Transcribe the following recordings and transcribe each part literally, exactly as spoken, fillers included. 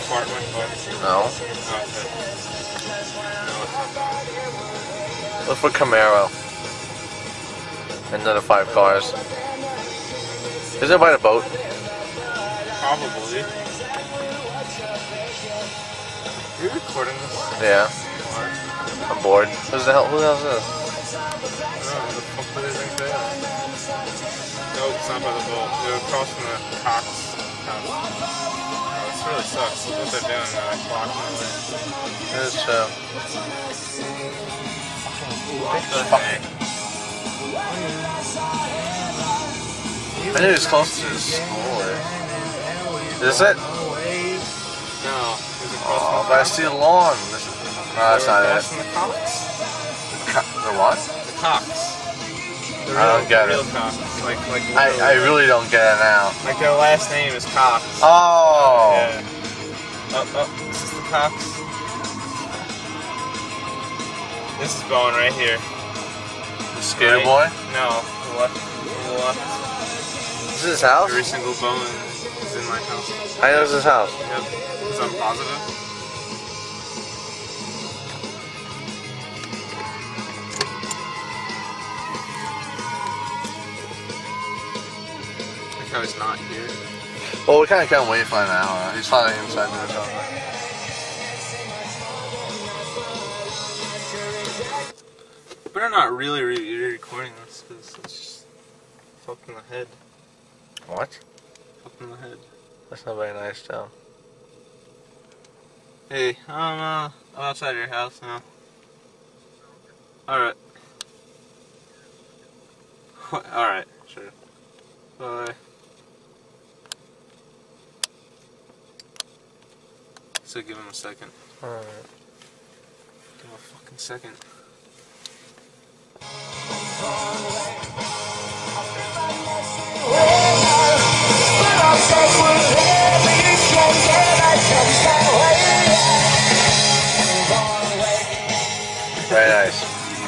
fart in my car? No. Oh, okay. No, it's not that. Look for Camaro. Another five cars. Is it by the boat? Probably. Are you recording this? Yeah. I'm bored. Who's the hell? Who the hell is this? No, the fuck do they think they are? No, it's not by the boat. They're across from the Cox house. Oh, this really sucks. Look what they're doing. They're like blocking the way. It is true. What the heck? I knew it was close to the school. Is it? No. Oh, but I see the lawn. No, that's not it. The Cox. The what? The Cox. The real, I don't get real it. Cox. Like, like I, I really don't get it now. Like their last name is Cox. Oh! Yeah. Oh, oh, this is the Cox. This is Bowen right here. The skater Right. boy? No, the left. The left. Is this his house? Every single Bowen is in my house. I know it's his house. Yep. Because I'm positive. Like how he's not here. Well, we kind of can't wait for an hour. He's finally inside the hotel. Better not really re recording this because it's just fucked in the head. What? Fucked in the head. That's not very nice, Joe. Hey, I'm uh, I'm outside your house now. Alright. Alright, sure. Bye. So give him a second. Alright. Give him a fucking second. Very nice.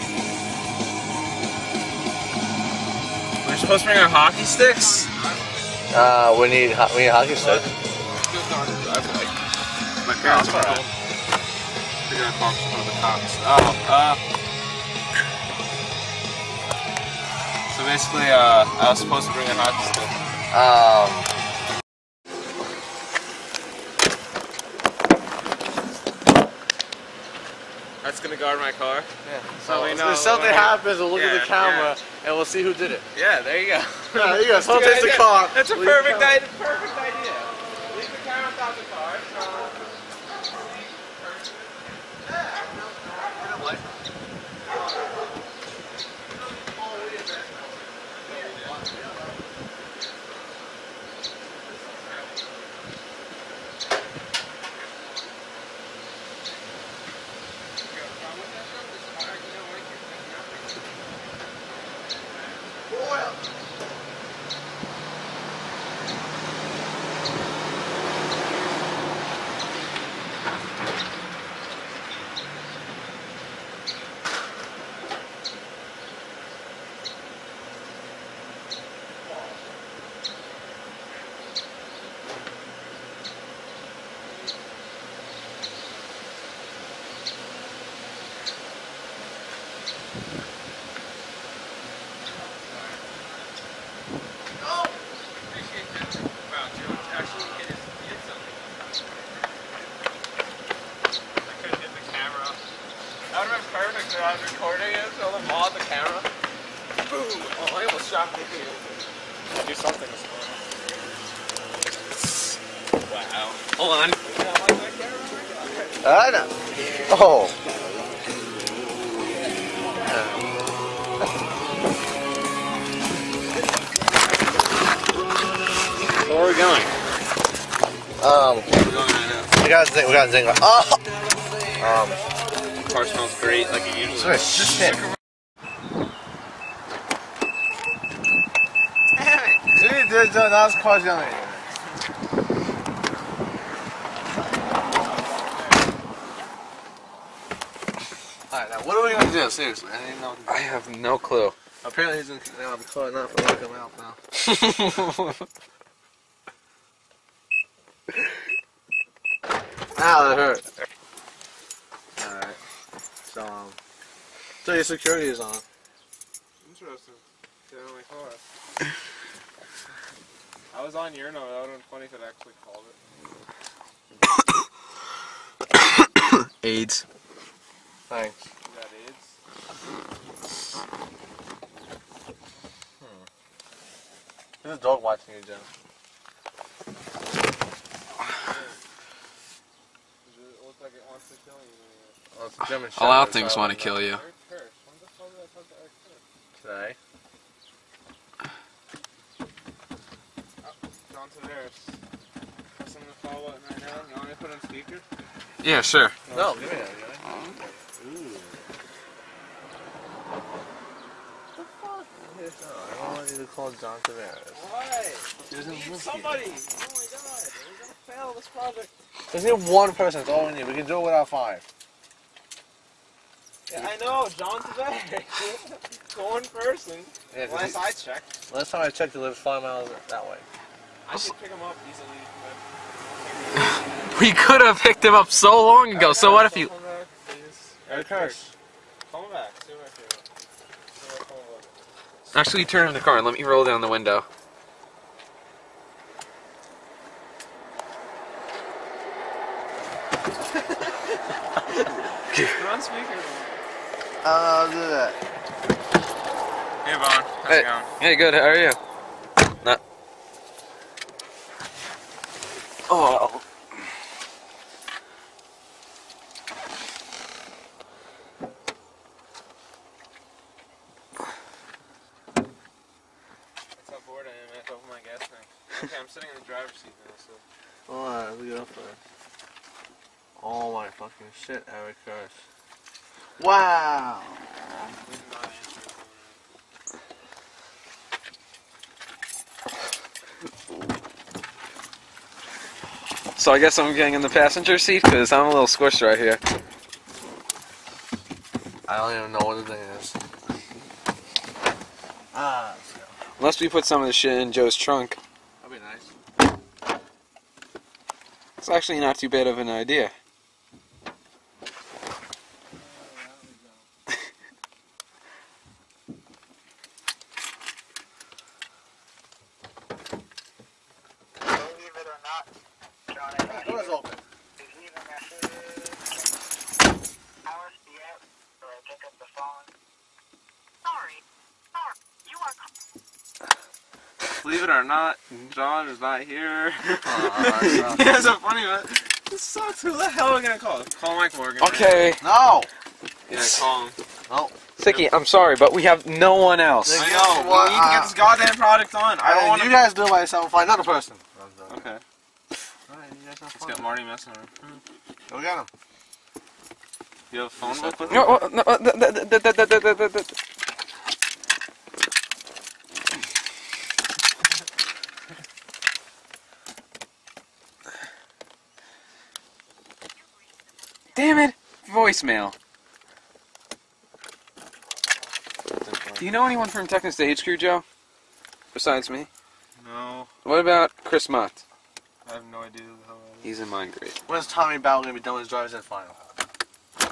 We're supposed to bring our hockey sticks? Uh, we need ho we need hockey sticks. My parents are home. They're gonna talk to the cops. Oh, uh. So basically, uh, I was supposed to bring a hockey stick. Um. That's gonna guard my car? Yeah. So we know. if something happens, we'll look Yeah, at the camera yeah. and we'll see who did it. Yeah, there you go. Yeah, there you go. Someone takes the idea. car. That's a Leave the perfect camera. idea. Perfect idea. Leave the camera without the car. That would have been perfect when I was recording it, so the ball on the camera. Boom! Oh, I almost shot me. Do something this morning. Wow. Hold on. I know. Oh. Where are we going? Um. We're going right now. We got zing. We got zing. Oh. Um. The car smells great, like it usually Sorry, does. just hit. Damn it! That's cars yelling at you. Alright, now what are we gonna do? Seriously, I didn't know. I have no clue. Apparently he's gonna kick me out of the car now for locking him out now. Ow, that hurt. Alright. So, um, so your security is on. Interesting. Get on my car. I was on your note. That would have been funny if it actually called it. AIDS. Thanks. You got AIDS? Hmm. There's a dog watching you, Jen. Does it look like it wants to kill you? Well, it's a German A lot of Shepherd, things so I want to don't kill know. you. Eric Kirsch. When the hell did I talk to Eric Kirsch? Today. John Tavares. Pressing the call button right now. You want me to put on speaker? Yeah, sure. No, give me that. Ooh. What the fuck? No, I don't want you to call John Tavares. Why? He doesn't We need live somebody. Oh my god. We're gonna fail this project. Just need one person. That's all we need. We can do it without five. Yeah, I know. John Tavares. One person. Yeah, 'cause Last he- I checked. last time I checked, he lives five miles that way. I could pick him up easily. We could have picked him up so long ago. So what if you? Come back, please. Eric Kirsch. Call him back. See what I feel. See what I call him back. Actually, turn in the car and let me roll down the window. Put on speaker. Uh, I'll do that. Hey, Vaughn. How's Hey. it going? Hey, good. How are you? Not. Oh. That's how bored I am. I have to open my gas tank. Okay, I'm sitting in the driver's seat now, so. Alright, let me go first. Oh my fucking shit, Eric Kirsch. Wow! He's not answering the phone. So I guess I'm getting in the passenger seat because I'm a little squished right here. I don't even know what the thing is. Ah, let's go. Unless we put some of the shit in Joe's trunk. That'd be nice. It's actually not too bad of an idea. Believe it or not, John, I got Door's open. Is leave a message. Hours be out, or I pick up the phone. Sorry. Sorry. You are. Believe it or not, John is not here. Oh, He has a funny one. This sucks. Who the hell are we gonna call? Call Mike Morgan. Okay. No! Yeah, call him. No. Sicky, I'm sorry, but we have no one else. I Guess know. what? We need to get this goddamn product on. I don't Hey, want you to. guys do it by yourself. Find another person. Okay. Alright, you guys have Let's fun. get Marty messing around. Go get him. You have a phone book with No, you? uh, no, uh, th- th- th- th- th- th- th- th- th- Damn it! Voicemail. Do you know anyone from Techno Stage Crew, Joe? Besides me? No. What about Chris Mott? I have no idea who the hell that is. He's in Mind Grade. When's Tommy Bauer gonna be done with his driver's ed final? I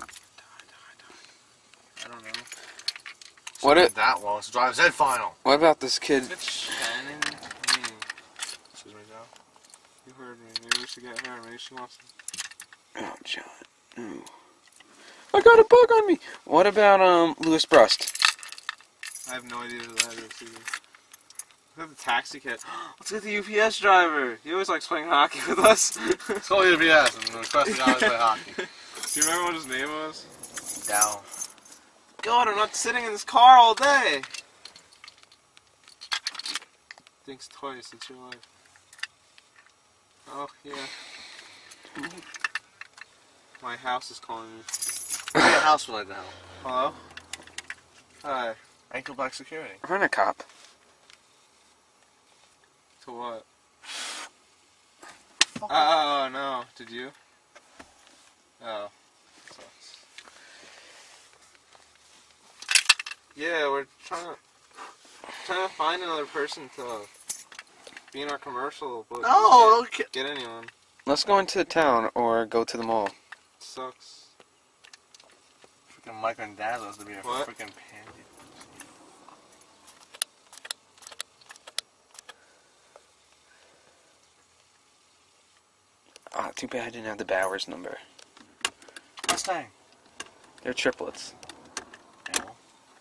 don't know. What Not it? that long. It's driver's ed final. What about this kid? It's Shannon. Hmm. Excuse me, Joe. You heard me. Maybe we should get her. Maybe she wants to. Oh, John. No. I got a bug on me. What about um Louis Brust? I have no idea who that is either. Look at the taxi kid. Let's get the U P S driver. He always likes playing hockey with us. Let's go to U P S and request the guys play hockey. Do you remember what his name was? Down. God, I'm not sitting in this car all day. Thinks twice. It's your life. Oh, yeah. My house is calling me. Get a house like that. Hello? Hi. Ankle back security. Run a cop. To what? Oh, oh, no. Did you? Oh. Sucks. Yeah, we're trying to trying to find another person to be in our commercial, but we No, can't don't ki- get anyone. Let's go into town or go to the mall. Sucks. Freaking Mike and Dad supposed to be a What? freaking pansy. Ah, too bad I didn't have the Bowers number. Mustang. They're triplets. Hell.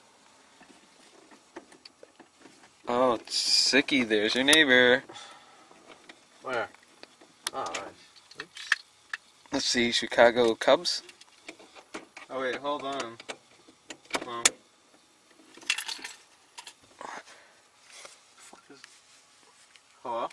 Oh, Sicky, there's your neighbor. Where? Oh, nice. Oops. Let's see, Chicago Cubs. Oh wait, hold on. Well, Fuck is... hello?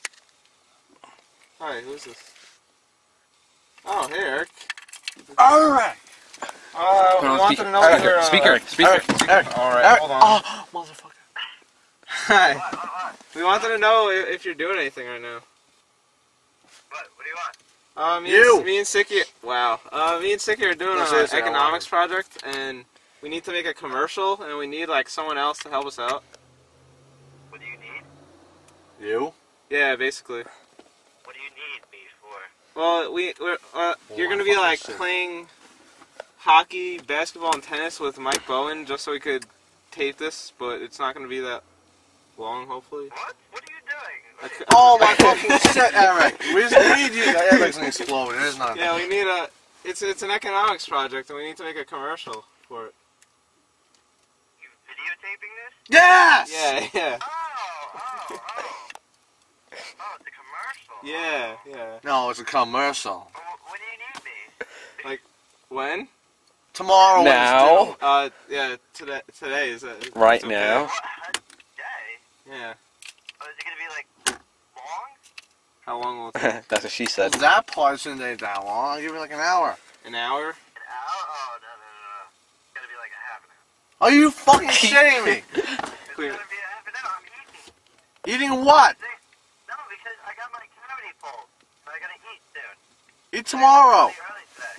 Hi, who's this? Oh, hey Eric. Alright! Uh, we Put on wanted speaker. to know Eric, if you're, uh, speaker, speaker. Eric, Eric, Alright, Eric. hold on. Oh, motherfucker. Hi. We wanted to know i- if you're doing anything right now. What? What do you want? Uh, me You. And, me and Sicky, wow. Uh, me and Sicky are doing No, an seriously, I economics project, and we need to make a commercial, and we need like someone else to help us out. What do you need? You? Yeah, basically. What do you need me for? Well, we we're, uh, you're Oh, gonna be fucking like shit. playing hockey, basketball, and tennis with Mike Bowen, just so we could tape this, but it's not gonna be that long, hopefully. What? What are you doing? Okay. Oh my fucking shit, Eric! We just need you. Eric's gonna explode. It is not. Yeah, we need a. It's it's an economics project, and we need to make a commercial for it. You videotaping this? Yes! Yeah, yeah, Oh, oh, oh. Oh, it's a commercial. yeah, yeah. No, it's a commercial. Well, wh- when do you need me? When? Tomorrow. when it's Now? due. Uh, yeah, today. Today is it? it's Right okay. now? What? Day? Yeah. Oh, is it gonna be like long? How long will it take? That's what she said. That part shouldn't take that long. I'll give you like an hour. An hour? An hour? Oh, no, no, no, no. It's gonna be like a half an hour. Are you fucking shitting me? It's Wait. gonna be a half an hour. I'm eating. Eating what? No, because I got my cavity pulled. So I gotta eat soon. Eat tomorrow. Really early today.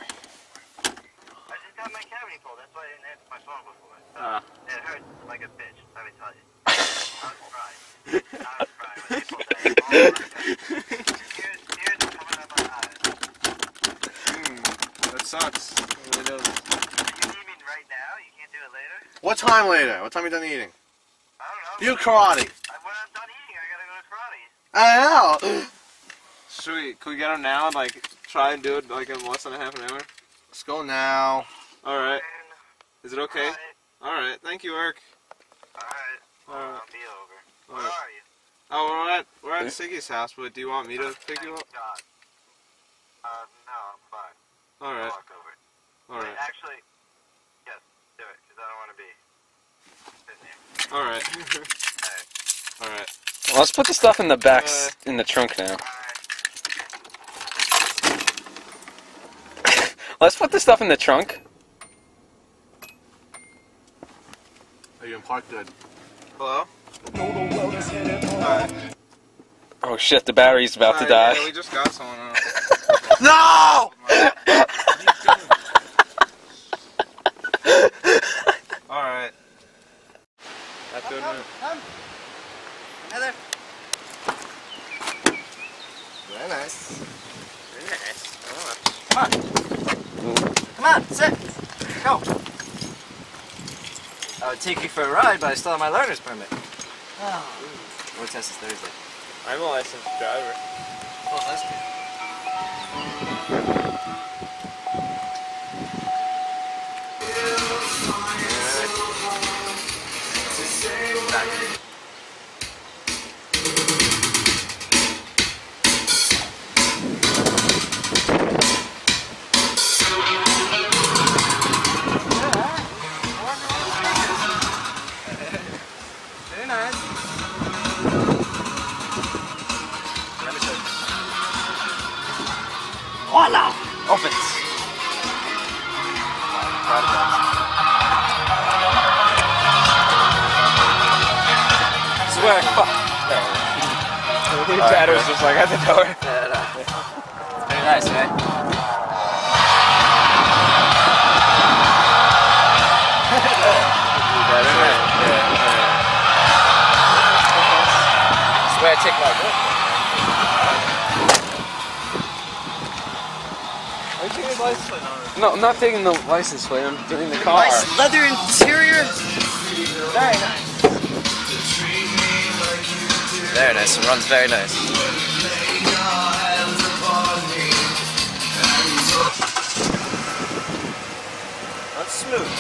I just got my cavity pulled. That's why I didn't answer my phone before. So Ah. it hurts like a bitch. Let me tell you. I was crying. I was crying when they pulled that. Oh my God. Tears, tears are coming out my eyes. Hmm. That sucks. It really does. You need me right now? You can't do it later? What time later? What time are you done eating? I don't know. You karate. I, when I'm done eating, I gotta go to karate. I know. Should we? Can we get him now? Like, try and do it like in less than a half an hour. Let's go now. All right. And, Is it okay? Alright. All right. Thank you, Eric. Alright. Well, Alright. I'll be over. All Where right. are you? Oh, we're at we're at Siggy's house, but do you want me to pick you up? Thank God. Uh, no, I'm fine. All I'll right. walk over. All Wait, right. actually, yes, do it, because I don't want to be sitting here. All right. Alright. All right. Let's put the stuff in the back, s- in the trunk now. Alright. Let's put the stuff in the trunk. Are you in park good? Hello. Hi. Oh shit, the battery's about Hi, to die. Yeah, we just got someone else. No! All right. That's good. man. Heather. Very nice. Very nice. Oh, Come on. Come on, sit. Go. I would take you for a ride, but I still have my learner's permit. Oh. Road test is Thursday. I'm a licensed driver. Oh, that's good. Very nice. Let me show you. Voila! Opens. Swear, fuck. The battery's just like at the door. Very nice, right? Swear I take my book. license plate on it. No, I'm not taking the license plate. I'm doing the car. Nice leather interior. Very nice. Very nice. It runs very nice. That's smooth.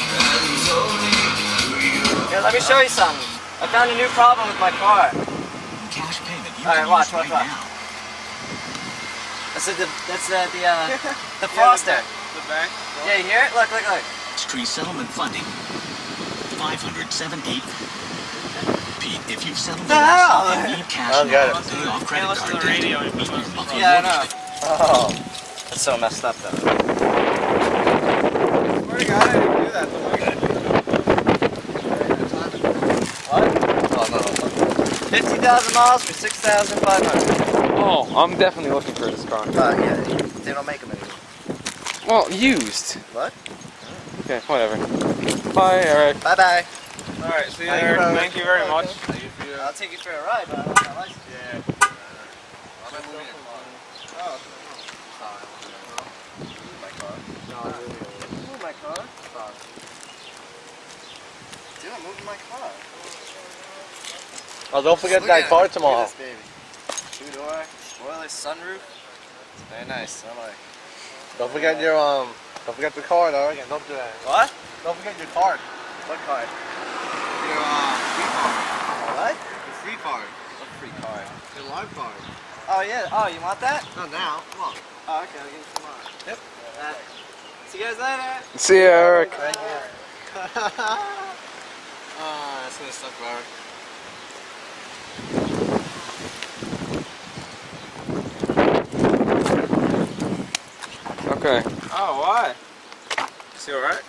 Here, let me show you something. I found a new problem with my car. Cash payment. You Alright, can watch, use watch, right watch. now. That's the that's uh, the uh, the Froster. The back. Yeah, you hear it? Look, look, look. Tree settlement funding. five hundred seventy. Pete, if you've settled the The hell? lawsuit, you need cash I don't get now it. to pay off Can't credit listen to card the debt. radio Meet anymore. your monthly Yeah, I mortgage know. Oh, that's so messed up though. Swear to God, I didn't do that. What? Oh no. Fifty thousand miles for six thousand five hundred. Oh, I'm definitely looking for this car. Uh, yeah, they don't make them anymore. Well, used. What? Okay, whatever. Bye, Eric. Bye bye. Alright, see you Thank you there. very Thank you very much. much. I'll take you for a ride, but I don't have my license. Yeah. My car. Move my car. Dude, I'm moving my car. Oh, don't forget Look that at car it. tomorrow. Look at this baby. Two door, spoiler, sunroof. It's very nice. I like. Don't forget your um. Don't forget the card, alright? Don't do that. What? Don't forget your card. What card? Your uh, free card. What? Your free card. What free card? Your live card. Oh yeah. Oh, you want that? Not now. Come on. Oh, okay. I'll give you tomorrow. Yep. Uh, see you guys later. See you, Eric. Thank you. Ah, that's gonna suck, Eric. Okay. Oh, why? Is he alright?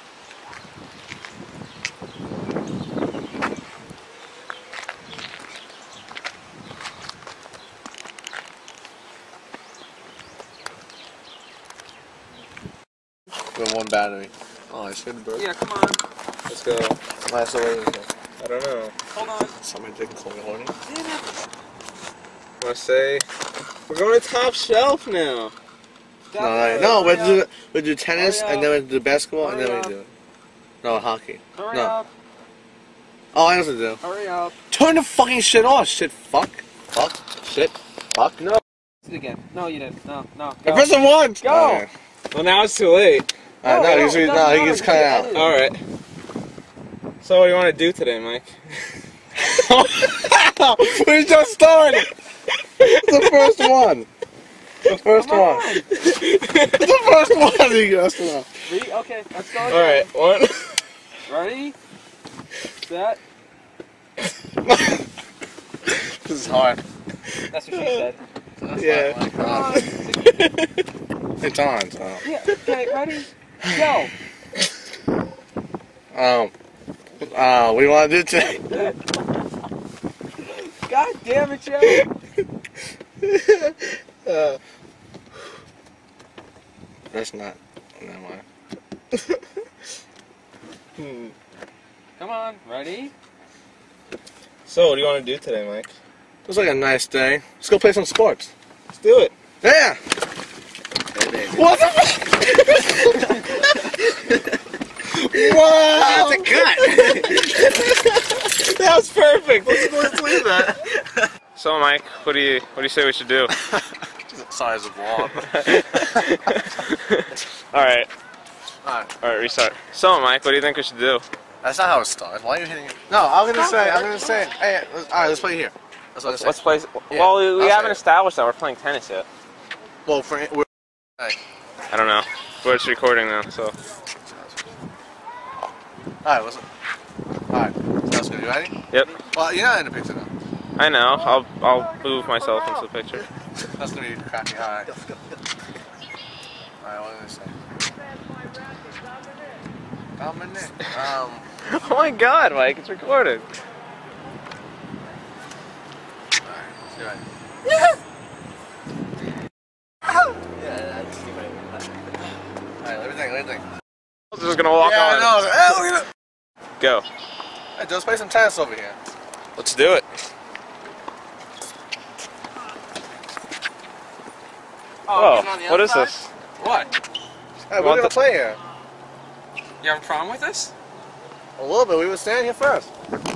With one battery. Oh, I should broke. Yeah, come on. Let's go. Last away. I don't know. Hold on. Somebody taking something horny. Wanna say? We're going to Top Shelf now. No, no, no. We do we do tennis Hurry and then up. we do basketball and Hurry then up. we do no hockey. Hurry No. up. Oh, I know what to do. Hurry up. Turn the fucking shit off. Shit. Fuck. Fuck. Shit. Fuck. No. Do it again. No, you didn't. No, no. I Go. pressed the one. Go. Okay. Well, now it's too late. Uh, No, no, no, he's, it no, doesn't he gets matter. cut You out. edit it. All right. So, what do you want to do today, Mike? We just started. The first one. The first Come one. on. The first one. You guys know. Re- okay, let's go. All right. One. Ready? Set. This is hard. That's what she said. Yeah. Come on. It's on. So. Yeah. Okay. Ready? Go. Um. Uh, what do you want to do today? God damn it, Joe. uh, that's not. Never mind. hmm. Come on. Ready? So, what do you want to do today, Mike? Looks like a nice day. Let's go play some sports. Let's do it. Yeah. What the fuck? Wow. That's a cut. That was perfect. Let's, let's leave that. So, Mike, what do you what do you say we should do? Size of wall. All right. Alright. All right. Restart. So, Mike, what do you think we should do? That's not how it starts. Why are you hitting it? No, I'm gonna say. I'm gonna say. Hey, let's, all right. Let's play here. That's what I said. Let's play. Yeah, Well, we, we I'll haven't say it. established that we're playing tennis yet. Well, for we're, I don't know. But it's recording now, so. Alright, what's up? Alright, sounds good. You ready? Yep. Well, you're not in the picture now. I know. I'll I'll move myself into the picture. That's gonna be crappy. Alright. Alright, what did I say? Dominic. Um. Oh my God, Mike! It's recorded. Alright, let's get ready. Yeah, that's too many. Alright, let me think, let me think. I'm just gonna walk Yeah, on. I know. Hey, look at it. Go. Hey, let's play some tennis over here. Let's do it. Oh, Oh, what is this? What? Hey, we're gonna play here. You have a problem with this? A little bit. We were standing here first.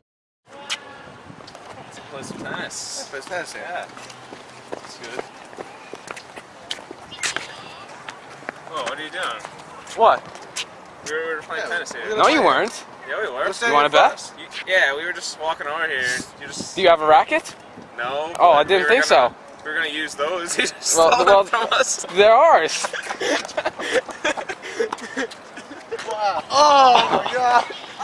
Let's play some tennis. Play tennis here. Yeah. That's good. Oh, what are you doing? What? We were, we were playing Yeah, tennis we're here. gonna No, play you here. weren't. Yeah, we were. We're standing You wanna here bet? first. You, yeah, we were just walking over here. You just Do you have a racket? no. Oh, I but didn't we were think gonna, so. We were gonna use those. You just Well, stole well- them from us. They're ours. Wow. Oh my God.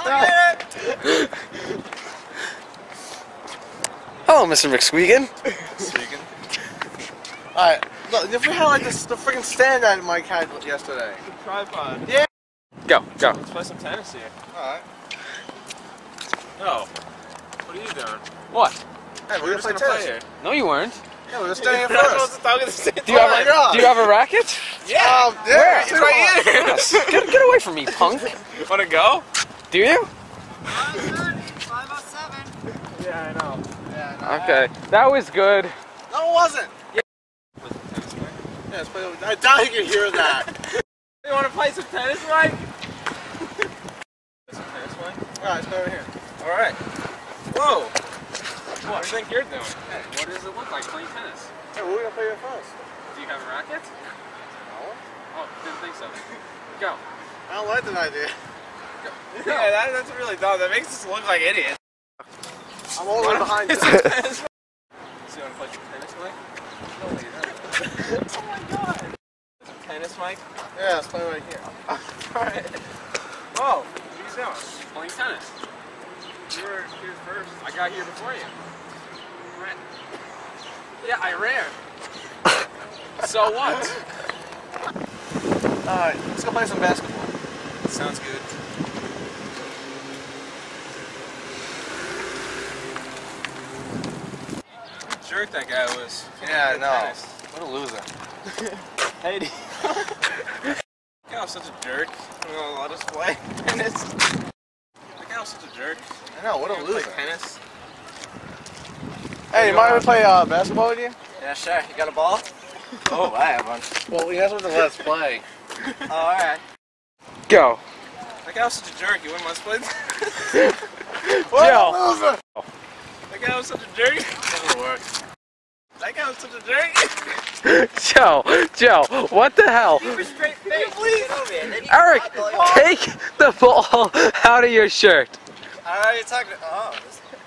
Hello, Mister McSquegan. Speaking. All right. Look, if we had like this, the freaking stand that Mike had yesterday. Tripod. Yeah. Go, go. Let's play some tennis here. All right. No. What are you doing? What? Hey, We we're were gonna just play gonna tennis. play here. No, you weren't. Yeah, we were standing You're here not supposed first. to talk at the same Do you Oh have my a, God. Do you have a racket? Yeah. Um, yeah, It's right here. Yes. Get, get away from me, punk. Wanna go? Do you? five oh seven. Yeah, I know. Yeah, no, Okay. That was good. No, it wasn't. Play some tennis, Mike. Yeah, let's play. I doubt you can hear that. You wanna play some tennis, Mike? Play some tennis, Mike? All right, let's play over here. All right. Whoa. What do you think you're doing? Hey, what does it look like playing tennis? Hey, we're gonna play here first. Do you have a racket? No. Oh, didn't think so. Go. I don't like that idea. Yeah, that, that's really dumb. That makes us look like idiots. I'm all the way behind you. It's some tennis. So you wanna play some tennis, Mike? No, you don't. Oh my God. Some tennis, Mike? Yeah, let's play right here. Alright. Whoa, what are you doing? Playing tennis. You were here first. I got here before you. Ran. Yeah, I ran. So what? All right, let's go play some basketball. Sounds good. What a jerk that guy was. Yeah, I Playing know. tennis. What a loser. Hey, that guy was such a jerk. Well, I'll just play tennis. That guy was such a jerk. I know. What a Play loser. tennis. Hey, you mind if we play uh, basketball with you? Yeah, sure. You got a ball? Oh, I have one. Well, we have to let us play. Oh, alright. That Go. guy was such a jerk. You wouldn't let us play tennis. What Joe. a loser. That guy was such a jerk. Doesn't work. That guy was such a jerk. Joe, Joe, what the hell? Straight face. Please. Eric, take the ball out of your shirt. I already talked to. Oh.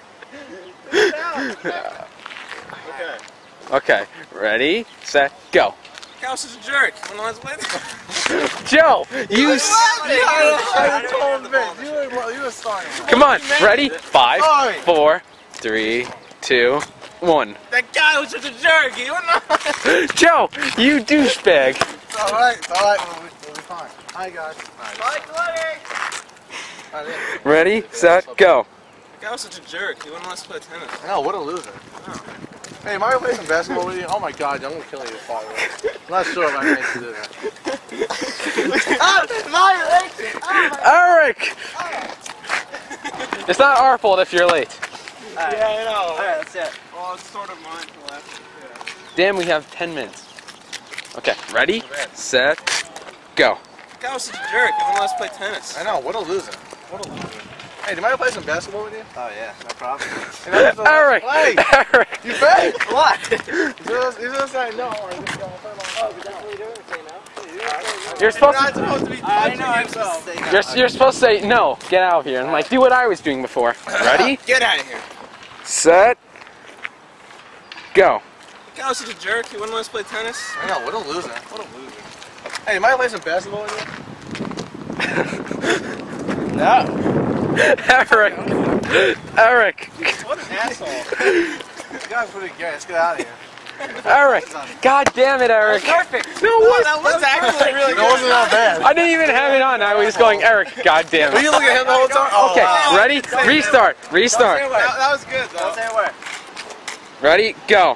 Okay. Okay, ready, set, go. That guy was such a jerk. Wouldn't let us play tennis. Joe, you. s- I told him, you were, you were starting. Come on, ready? Five, Sorry. four, three, two, one. That guy was such a jerk. He wouldn't let Joe, you douchebag. It's all right. It's all right. We'll be, we'll be fine. Hi, guys. Bye, Twitter. All right, yeah. Ready, set, go. That guy was such a jerk. He wouldn't let us play tennis. I know. What a loser. Hey, mind if we play some basketball with you? Oh my God, I'm gonna kill you, Father. I'm not sure if I can do that. Eric! It's not our fault if you're late. Yeah, I know. Alright, that's it. Well, it's sort of mine for last. Yeah. Damn, we have ten minutes. Okay, ready, set, go. That guy was such a jerk. He wouldn't let us play tennis. I know. What a loser. What a loser. Hey, do you mind if I play some basketball with you? Oh yeah, no problem. You know, that's a- Eric! Hey, Eric! you bet. What? You just, you just say no. Or just, uh, play along. Oh, but that's what you're doing, say no. You're supposed Not to, supposed to be I punching know, I'm yourself. supposed to say no. You're, you're supposed to say no, get out of here. And like, do what I was doing before. Ready, Get out of here. set, go. That guy was such a jerk. He wouldn't let us play tennis. I know. What a loser. What a loser. Hey, you mind if I play some basketball with you? No. Eric! Eric! What an asshole. You guys pretty good. Let's get out of here. Eric! God damn it, Eric! Perfect. No, Oh, what? that was actually really That good. wasn't that bad. I didn't even have it on. I was going, Eric, god damn Were you it. looking at him the whole time? Oh, Okay, wow. ready? Restart. Restart. That, that was good, though. say a word. Ready? Go.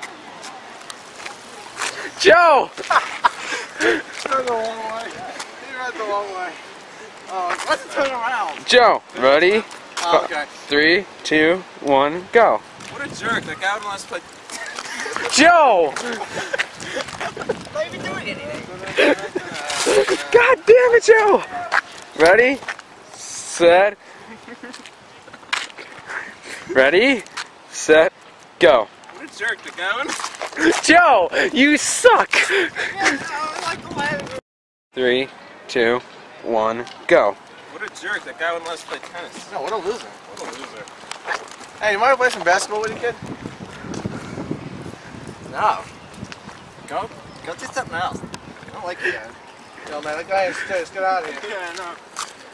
Joe! He ran the wrong way. He ran the wrong way. Oh, let's turn around. Joe, ready? Oh, okay. Three, two, one, go. What a jerk. That guy wouldn't let us play Joe! Not even doing anything. God damn it, Joe! Ready, set, ready, set, go. What a jerk, the guy went. Joe, you suck! Three, two, one, go. What a jerk, that guy wouldn't let us play tennis. No, what a loser. What a loser. Hey, you mind play some basketball with you, kid? No. Go, go do something else. I don't like you guys. No, man, that guy is let's get out of here. Yeah, I know.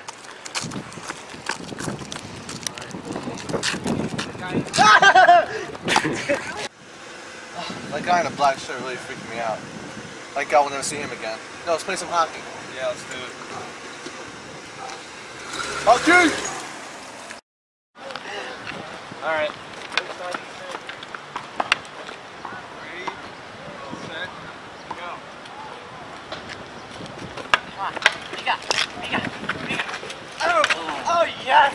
That guy in a black shirt really freaked me out. Like I will never see him again. No, let's play some hockey. Yeah, let's do it. Hockey! Alright. Ready, set, go. Come on. What do you got? What do you got? What do you got? Oh, oh yes!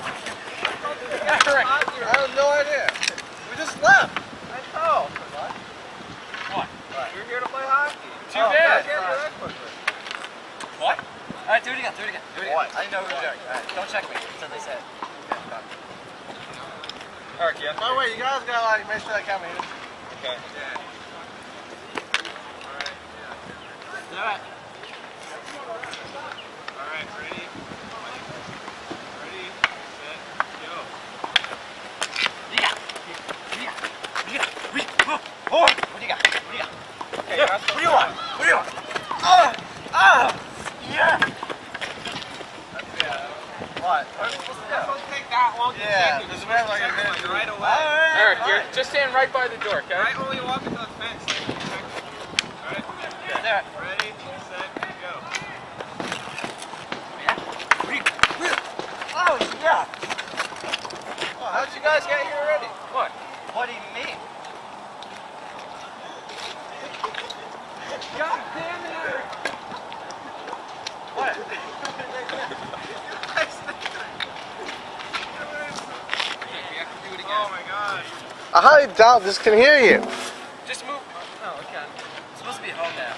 I have no idea. We just left. I know. What? We're here to play hockey. Too Oh, bad. that's fine. What? Alright, do it again, do it again, do it again. What? I didn't know we were doing. Alright, don't check me until they said. Okay, done. Alright, yeah. By the way, you guys gotta like make sure that camera hits. Okay. Yeah. Alright. Do it. Alright, ready? Ready, set, go. What do you got? What do you got? What do you got? What do you got? Oh, what do you got? What do you got? Okay, you're not What do you want? What do you want? Ah! Ah! Yeah! What? What are we supposed to do? Don't take that long to Yeah, check it. this You're man supposed to like a check it, minute. like, right away. Alright. Eric, you're just stand right by the door, okay? Right when you walk into the fence. Like, you check it. Alright? Do it. Ready, set, go. Yeah. What do you got? Oh, yeah! Oh, how'd you guys get here already? What? What do you mean? God damn it, Eric! What? Oh my gosh. I highly doubt this can hear you. Just move. Oh, okay. It's supposed to be home now.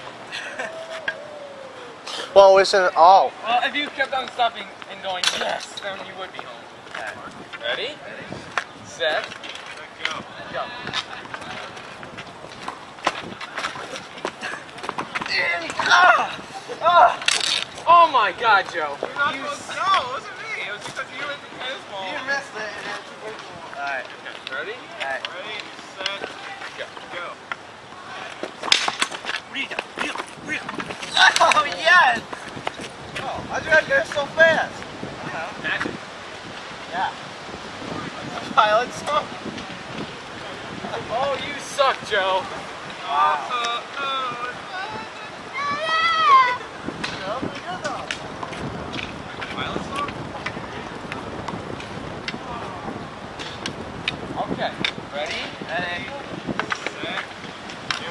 Well, it's in. Oh. Well, if you kept on stopping and going yes, then you would be home. Okay. Ready? Set. Go. Go. Ah! Ah! Oh my God, Joe. You're not supposed to. No, it wasn't me. It was because you hit the tennis ball. You missed it. And then you went to- Alright. Ready? Alright. Ready, set, Go. go. What do you got? What do you got? What do you got? Oh, yes! Oh, how'd you guys get here so fast? Magic. Yeah. Pilot song. Oh, you suck, Joe. Uh, uh, uh, Yeah, pretty good though. pilot song? Okay. Ready? Ready? Set, go.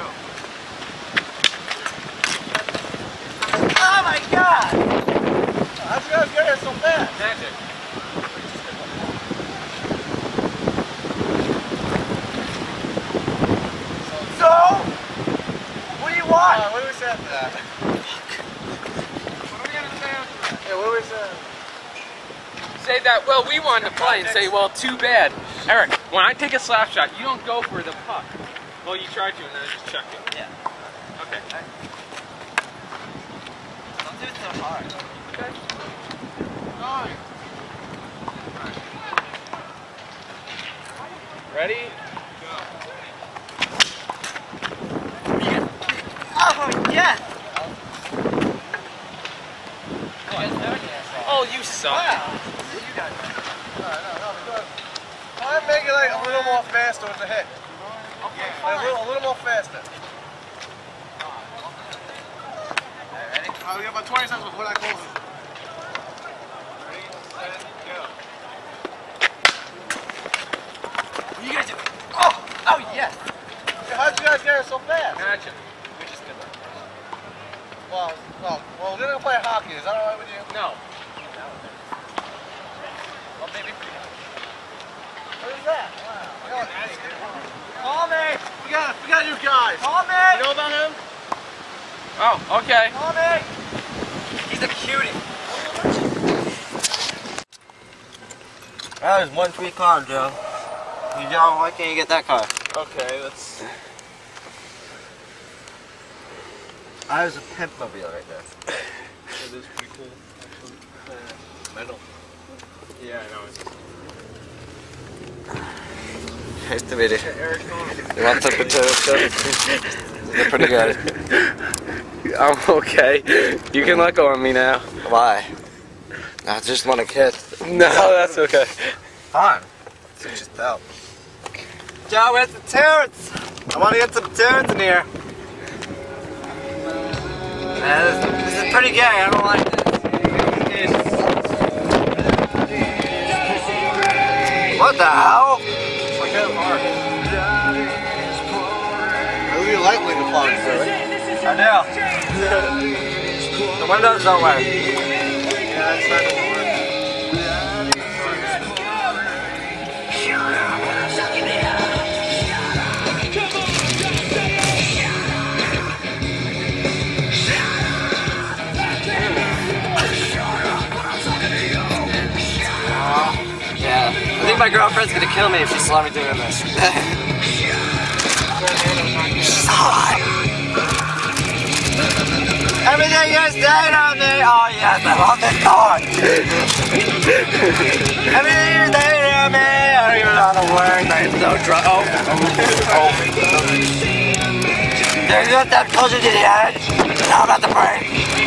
Oh my god! How'd you guys get here so fast? Magic. So? What do you want? Uh, what do we say after that? What are we gonna say after that? Yeah, what do we say? Say that, well, we wanted to play and say, well, too bad. Eric, when I take a slap shot, you don't go for the puck. Well, you tried to and then I just checked it. Yeah. Okay. Don't do it so hard. Okay. Nine. Ready? Oh, yes! Oh, you suck. Wow. You got it. No, no, no, good. Try and make it like a little more faster with the hit. Okay, Like, a, little, a little more faster. Alright, ready? Alright, we got about twenty seconds before that closes. Ready, set, go. What are you guys doing? Oh! Oh, yes! Yeah, how'd you guys get here so fast? Magic. We just did that. Well, well, well, we're gonna play hockey. Is that alright with you? No. Well, maybe for you. What is that? Wow. You know, Call me. We got we got a new guy. Call me. You know about him? Oh, okay. Call me. He's a cutie. That was one sweet car, Joe. You Joe, why can't you get that car? Okay, let's. I was a pimp mobile right there. It is pretty cool, actually. Uh, metal. Yeah, I know. Nice to meet you. Hey, Eric, You want some potatoes? They're pretty good. I'm okay. You can let go of me now. Why? I just want a kiss. No, that's okay. Fine. Just help. Joe, where's the turrets? I want to get some turrets in here. Man, this, this is pretty gay. I don't like this. What the hell? It's like that hard. I really like Linda Park, right? I do. The windows don't work. Yeah, it's not gonna work. Yeah. I think my girlfriend's gonna kill me if she saw me doing this. She's hot. Everything is dead on me. Oh yes, I love this song. Everything is dead on me. I don't even know the words. I have no drum. Oh. Oh. There's just that closer to the edge. Now I'm at the break.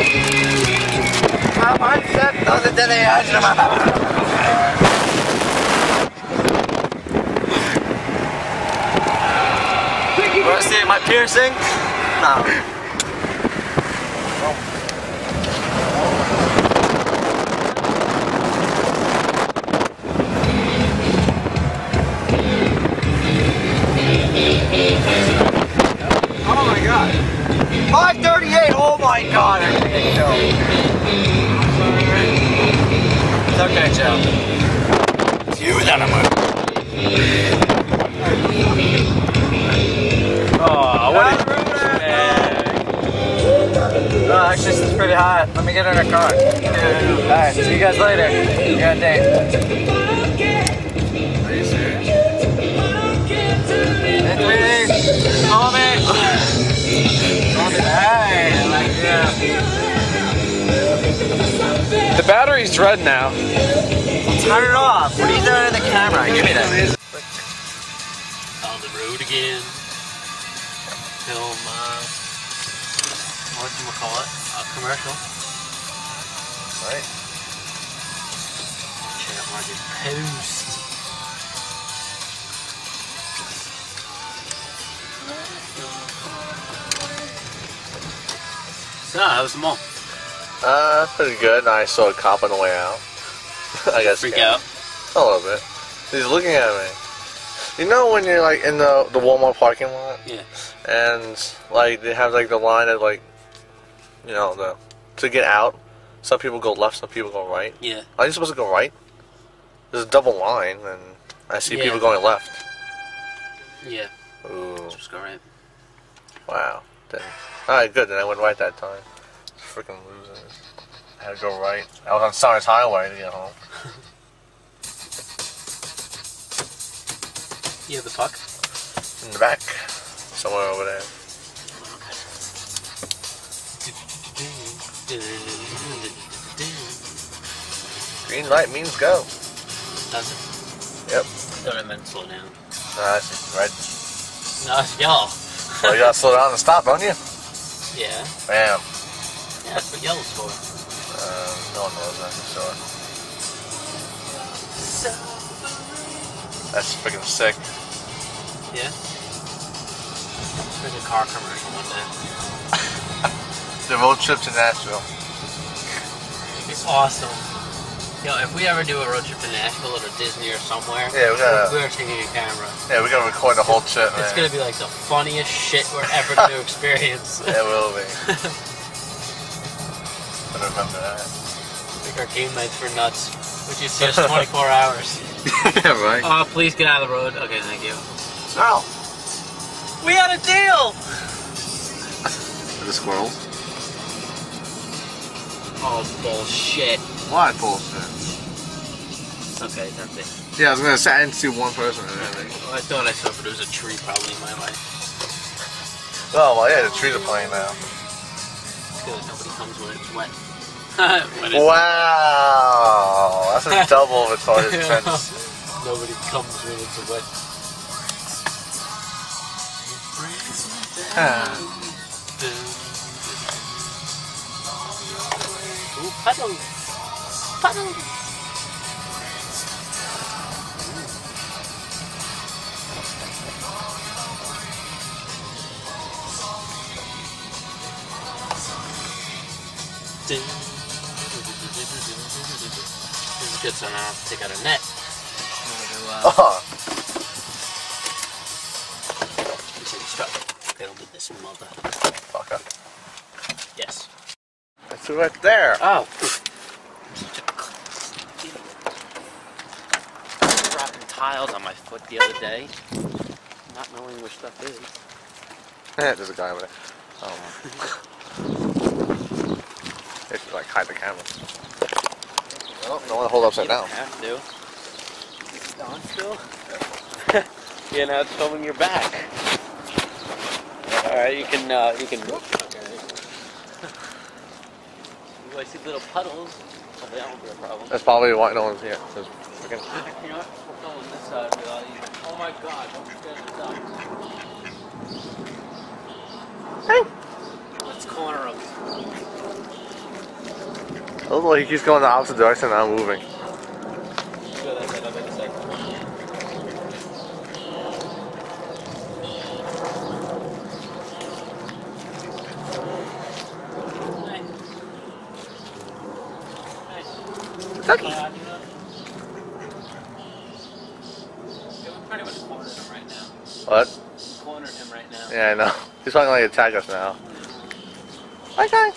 My mindset closer to the edge. You want to see my piercing? No. Oh my god. five thirty-eight, oh my god, I'm gonna get killed. It's okay, Joe. It's you that I'm with. Oh, what a Oh, actually, this is pretty hot. Let me get in a car. Alright, see you guys later. You got a date. Are you serious? Hey, sweetie. Call me. Call me. Hey, I like you. The battery's red now. Turn it off. What are you doing in the camera? Give me that. On the road again. Film, uh, what do we call it? A commercial. Right. Check out my new post. So, how was the mall? Uh, pretty good. I saw a cop on the way out. I guess. Freak yeah. out? A little bit. He's looking at me. You know when you're like in the the Walmart parking lot? Yeah. And like they have like the line of like, you know, the to get out. Some people go left, some people go right. Yeah. Are you supposed to go right? There's a double line, and I see Yeah. people going left. Yeah. Ooh. Just go right. Wow. Then, all right, good. Then I went right that time. Freaking losers. I had to go right. I was on Science Highway to get home. You have the puck? In the back, somewhere over there. Green light means go. Does it? Yep. Thought I meant slow down. Nah, it's red. No, it's yellow. Well, you gotta slow down and stop, don't you? Yeah. Bam. Yeah, that's what yellow's for. Um, no one knows that, so. That's freaking sick. Yeah? It's like a car commercial one day. The road trip to Nashville. It's awesome. Yo, if we ever do a road trip to Nashville or to Disney or somewhere, Yeah, we gotta- we're taking a camera. Yeah, we gotta record the whole trip, man. It's gonna be like the funniest shit we're ever gonna experience. It will be. I remember that. Like our game nights for nuts, which is just twenty-four hours. Yeah, right. Oh, please get out of the road. Okay, thank you. No. We had a deal! The squirrel. Oh, bullshit. What bullshit? Okay, it's empty. Yeah, I was gonna say I didn't see one person in there. Oh, I thought I saw, but there was a tree probably in my life. Oh, well, yeah, the trees are playing now. It's good. Nobody comes when it's wet. When it's Wow, that's a double retarded sentence. Nobody comes when it's wet. Ooh, puddles. Puddles. Good, so now I have to take out a net. Uh-huh. Build this Fucker. Yes. It's right there. Oh. Dropping tiles on my foot the other day. Not knowing where stuff is. Yeah, there's a guy over there. Oh. They should like hide the camera. Oh, don't want to hold upside You down. don't have to. It's on still? Yeah, now it's filming your back. Alright, you can, uh, you can... Okay. I see little puddles. Oh, that won't be a problem. That's probably why no one's here. There's freaking... You know what? We're filming this side with all these. Oh my god, don't forget the ducks. Hey! Let's corner them. It looks like he keeps going the opposite direction and I'm moving. Go that side, I'll make a second. Ducky. Uh, you know, yeah, we pretty much cornered him right now. What? Cornered him right now. Yeah, I know. He's probably going to attack us now. Bye, guy.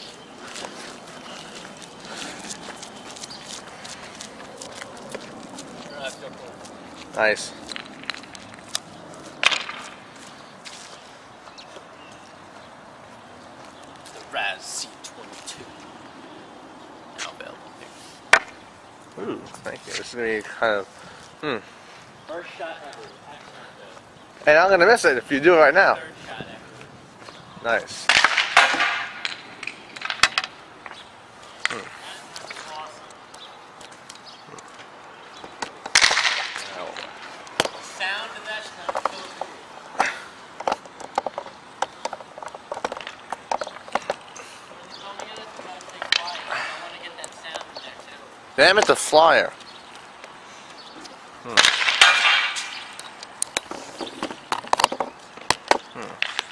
Nice. The Raz C twenty-two. Now available here. Ooh, thank you. This is going to be kind of... Hmm. First shot ever. Excellent. And I'm going to miss it if you do it right now. Third shot ever. Nice. Hmm. Sound of that kind of feels good. When you told me this, you gotta take fire. I want to get that sound in there too. Damn it, the flyer. Hmm. Hmm.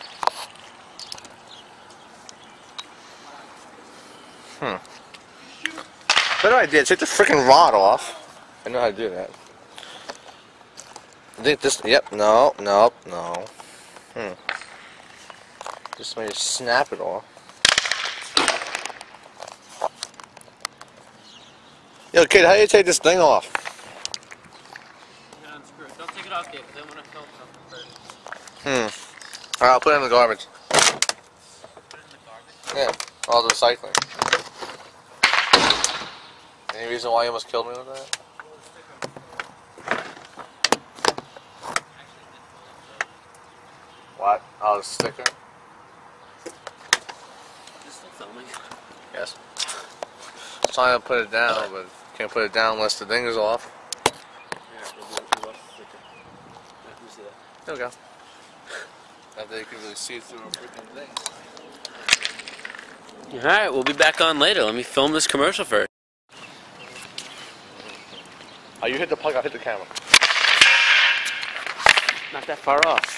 Hmm. Better idea, take the freaking rod off. I know how to do that. I think this, yep, no, no, no. Hmm. Just maybe snap it off. Yo, kid, how do you take this thing off? You gotta unscrew it. Don't take it off yet, because I want to film something first. Hmm. Alright, I'll put it in the garbage. Put it in the garbage. Yeah, all the recycling. Any reason why you almost killed me with that? What? Oh, the sticker? Is this still filming? Yes. Trying to put it down, but can't put it down unless the thing is off. Yeah, we'll do it. We'll watch the sticker. Yeah, let me see that. There we go. Not that you can really see through a freaking thing. Alright, we'll be back on later. Let me film this commercial first. Oh, you hit the plug, I'll hit the camera. Not that far off.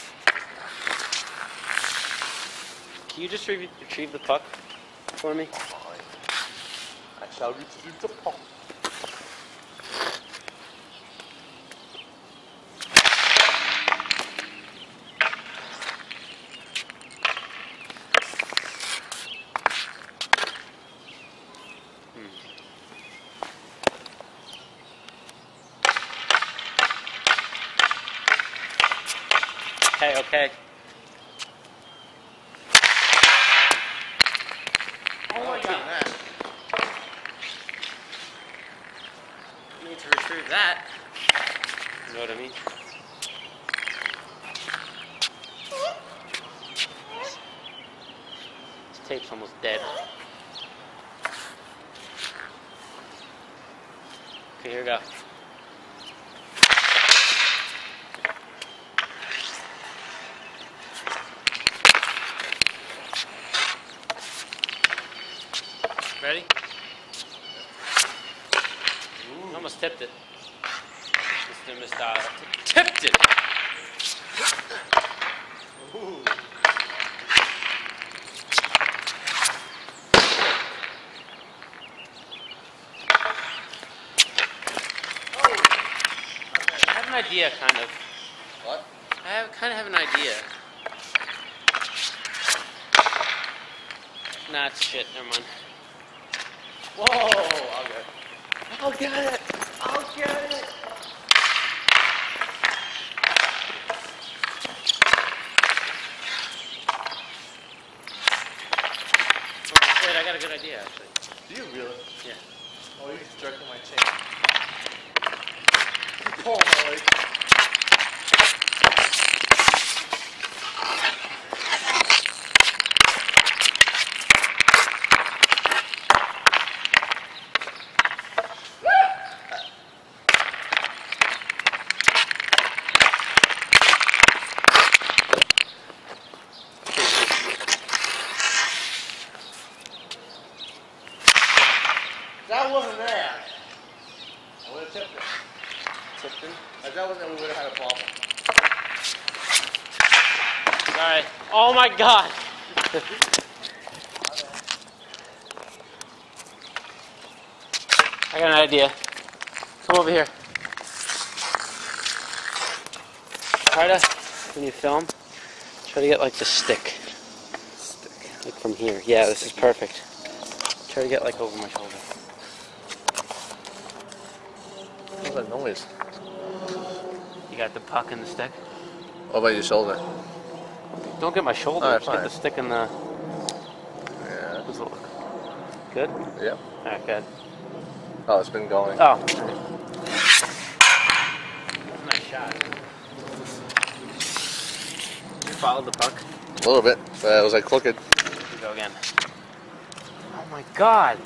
Can you just retrieve, retrieve the puck for me? Fine. I shall retrieve the puck. Okay, okay. what I mean? This tape's almost dead. Okay, here we go. Ready? Ooh. Almost tipped it. Mister Mister Tipped it! Ooh. I have an idea, kind of. What? I have, kind of have an idea. Nah, it's shit. Never mind. Whoa! I'll get it. I'll get it! I'll get it! Wait, I got a good idea, actually. Do you really? Yeah. Oh, you're just jerking my chain. Pull my leg. That wasn't there. I would have tipped it. Tipped it? If that wasn't there, we would have had a problem. Sorry. Oh my god! I got an idea. Come over here. Try to, when you film, try to get like the stick. Stick. Like from here. Yeah, this is perfect. Try to get like over my shoulder. What's that noise? You got the puck and the stick? What about your shoulder? Don't get my shoulder. Alright, Just get fine. the stick in the. Yeah. Does it look good? Yep. Alright, good. Oh, it's been going. Oh. Nice shot. You followed the puck? A little bit, but it was like crooked. Here we go again. Oh my god!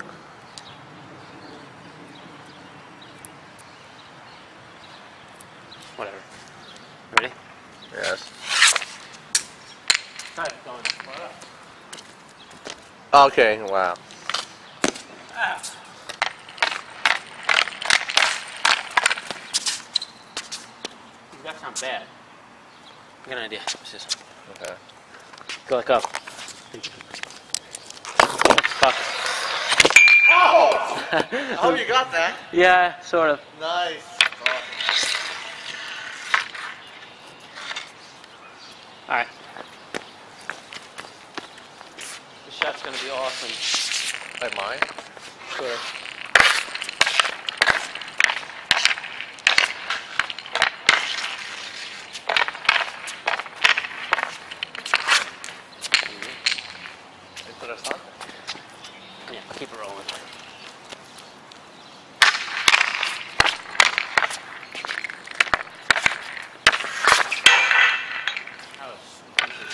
Whatever. Ready? Yes. Alright, going. What up? Okay, wow. Ah. That sounds bad. I got an idea. What's this? Okay. Go like up. Fuck. Oh! I hope you got that. Yeah, sort of. Nice. Alright. This shot's gonna be awesome. Like mine? Sure. They put us on? Yeah, keep it rolling. That was easy.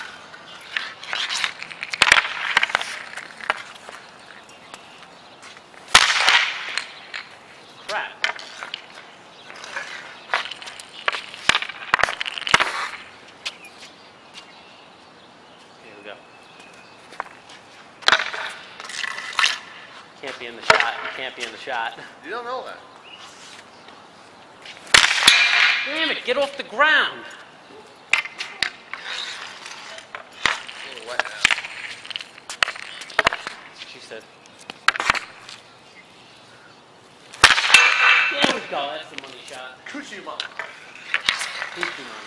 Crap. Here we go. Can't be in the shot. You can't be in the shot. You don't know that. Damn it, get off the ground. It's a little wet now. She said. There we go, that's the money shot. Coochie mama. Coochie money.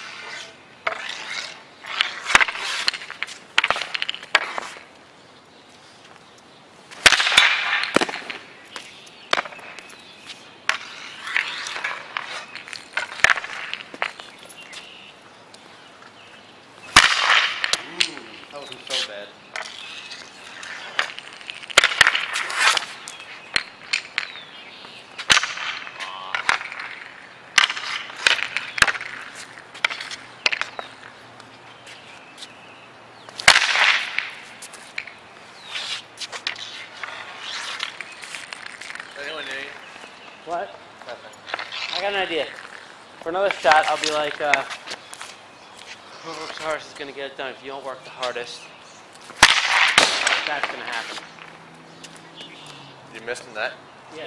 That wasn't so bad. got an idea. For another shot, I'll be like, uh, whoever works the hardest is going to get it done. If you don't work the hardest, that's going to happen. You missed in that? Yeah.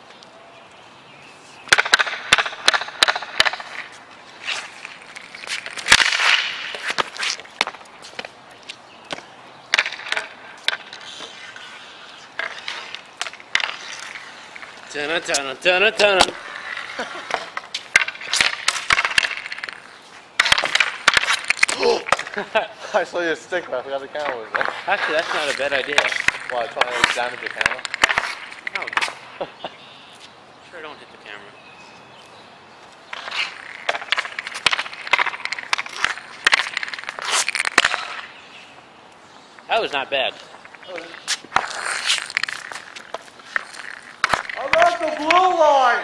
Dun dun dun dun dun. I saw your stick, but I forgot the camera was there. Actually, that's not a bad idea. Why, trying to damage the camera? No. Sure, don't hit the camera. That was not bad. I'm at the blue line!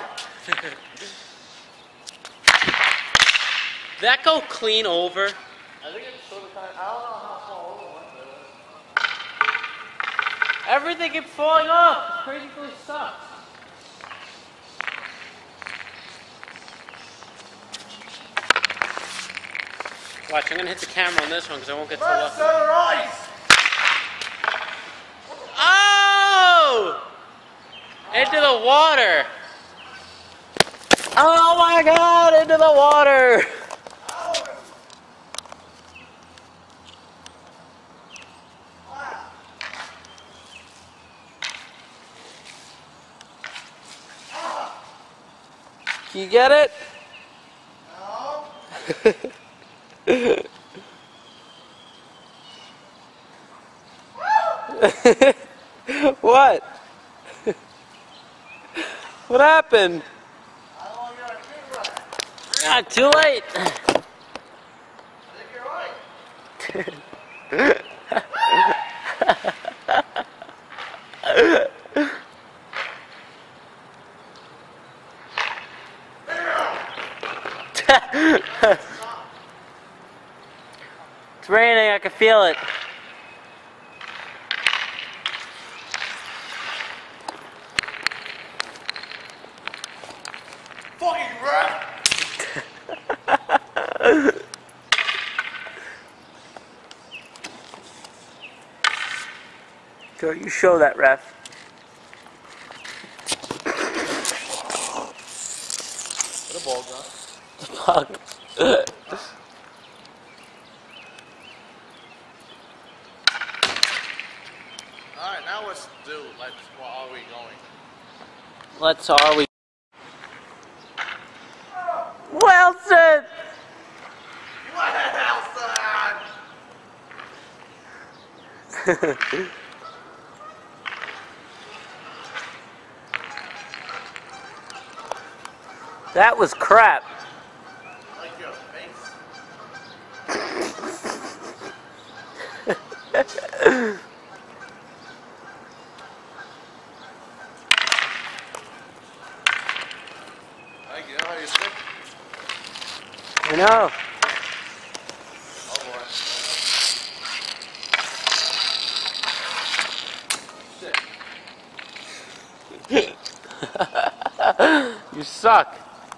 That go clean over. I think it's sort of kind of, I don't know how far over it went, but Everything keeps falling off. Crazy really sucks. Watch, I'm gonna hit the camera on this one because I won't get so lucky. ice! Oh! Into the water. Oh my God! Into the water. Can you get it? No. What? What happened? Not too late. I think you're right. It's raining, I can feel it. Fucking ref! Go, you show that, ref. What a ball gun. Fuck. Alright, now let's do, like, what are we going? Let's are we Wilson! Wilson! That was crap. Like your face. Like, you know how you stick? I know. Oh boy. You suck.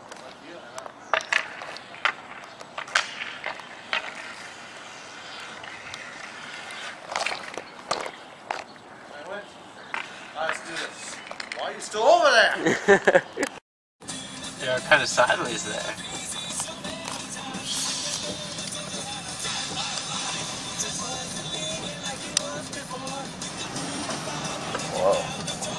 Let's do this. Why are you still over there? You're kind of sideways there. Whoa.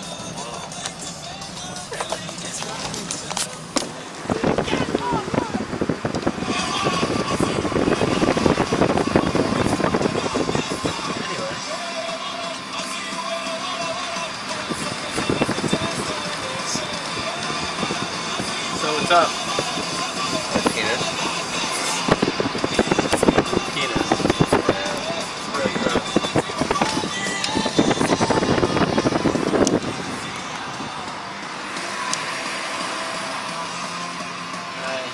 What's up? Penis. Penis. Very gross. Right.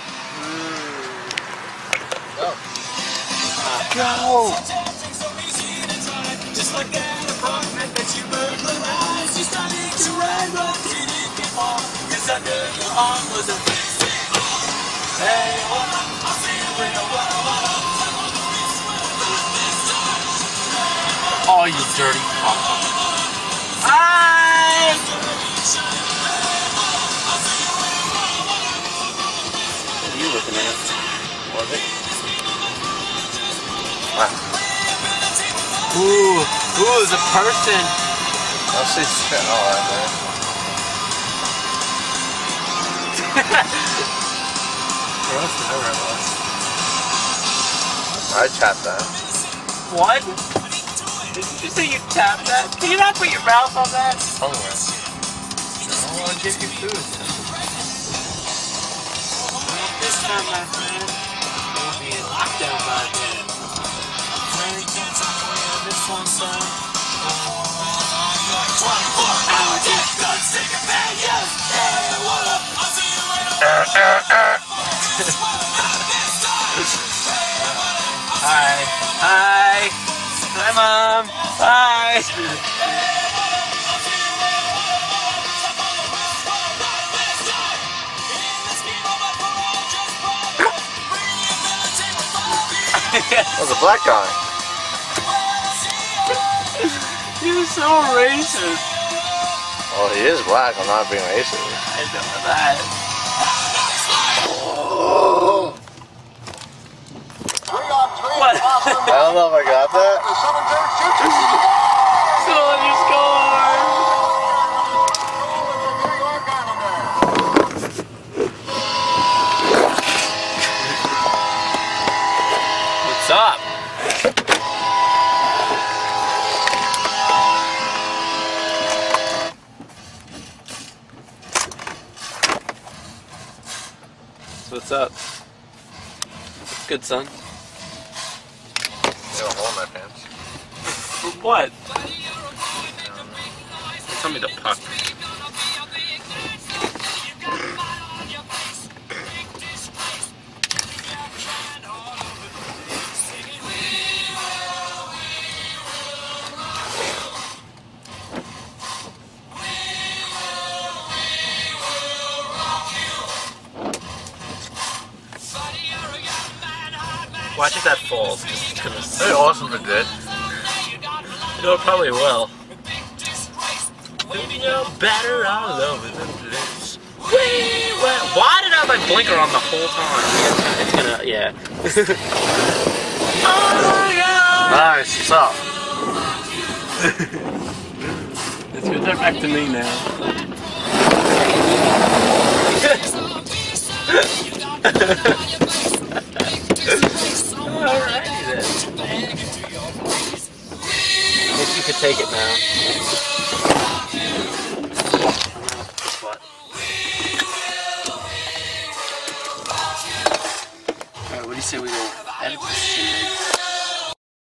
Go. Go. Just like that apartment that you burglarized, you started to ride, but didn't get far, 'cause under your arm was a Oh, you dirty fuck. Hi! What are you looking at? Was it? Wow. Ooh, ooh, there's a person. I'll see shit all that, man. I tapped that. What? Did you say you tapped that? Can you not put your mouth on that? Hungry. I want to give you food. This time, my friend, we'll be in lockdown by then. This one, son. Hi. Hi. Hi, Mom. Hi. That was a black guy. You're so racist. Well, he is black. I'm not being racist. I know that. What? I don't know if I got that. Soldier score! What's up? So what's up? Good, son. There's a hole in my pants. What? Tell me the puck. Watch if that falls. Just gonna That'd be awesome if it did. You know, it probably will. You know, batter all over the place. Wee, wee. Why did I have my blinker on the whole time? It's gonna, yeah. Oh my god! Nice. What's up? It's gonna turn back to me now.